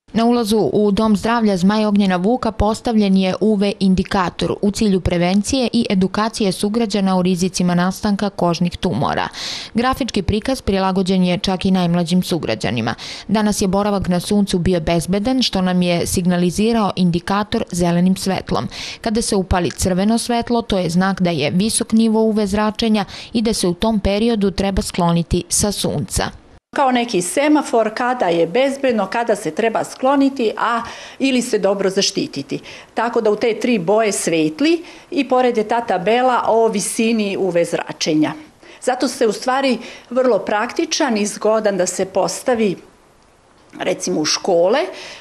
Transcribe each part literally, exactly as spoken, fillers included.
Na ulazu u Dom zdravlja Zmaj Ognjena Vuka postavljen je U V indikator u cilju prevencije i edukacije sugrađana o rizicima nastanka kožnih tumora. Grafički prikaz prilagođen je čak i najmlađim sugrađanima. Danas je boravak na suncu bio bezbedan, što nam je signalizirao indikator zelenim svetlom. Kada se upali crveno svetlo, to je znak da je visok nivo U V zračenja i da se u tom periodu treba skloniti sa sunca. Kao neki semafor kada je bezbedno, kada se treba skloniti, a ili se dobro zaštititi. Tako da u te tri boje svetli i pored je ta tabela o visini U V zračenja. Zato se u stvari vrlo praktičan i zgodan da se postavi recimo u škole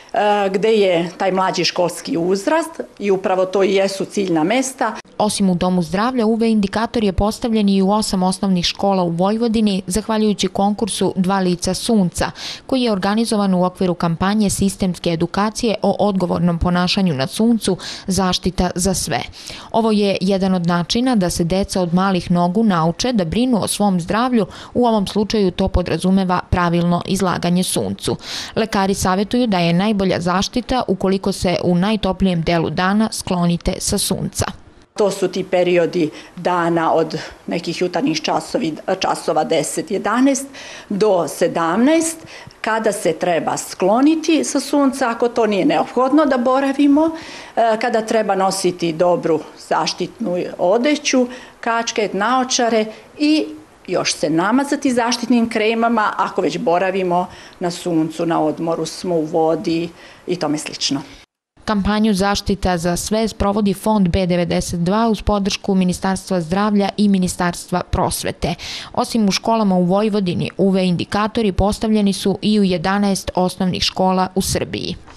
gde je taj mlađi školski uzrast i upravo to i jesu ciljna mesta. Osim u Domu zdravlja, U V indikator je postavljen i u osam osnovnih škola u Vojvodini, zahvaljujući konkursu Dva lica sunca, koji je organizovan u okviru kampanje sistemske edukacije o odgovornom ponašanju na suncu, zaštita za sve. Ovo je jedan od načina da se deca od malih nogu nauče da brinu o svom zdravlju, u ovom slučaju to podrazumeva pravilno izlaganje suncu. Lekari savjetuju da je najbolja zaštita ukoliko se u najtoplijem delu dana sklonite sa sunca. To su ti periodi dana od nekih jutarnjih časova deset jedanaest do sedamnaest, kada se treba skloniti sa sunca, ako to nije neophodno da boravimo, kada treba nositi dobru zaštitnu odeću, kačket, naočare i još se namazati zaštitnim kremama ako već boravimo na suncu, na odmoru smo, u vodi i tome slično. Kampanju Zaštita za sve sprovodi Fond B devedeset dva uz podršku Ministarstva zdravlja i Ministarstva prosvete. Osim u školama u Vojvodini, U V indikatori postavljeni su i u jedanaest osnovnih škola u Srbiji.